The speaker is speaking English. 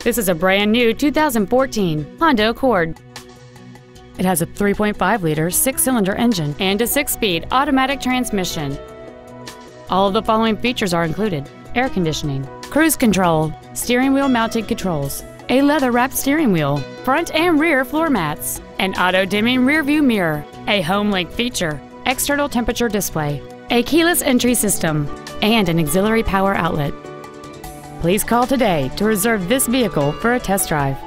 This is a brand new 2014 Honda Accord. It has a 3.5-liter six-cylinder engine and a 6-speed automatic transmission. All of the following features are included: air conditioning, cruise control, steering wheel mounted controls, a leather-wrapped steering wheel, front and rear floor mats, an auto-dimming rear-view mirror, a home link feature, external temperature display, a keyless entry system, and an auxiliary power outlet. Please call today to reserve this vehicle for a test drive.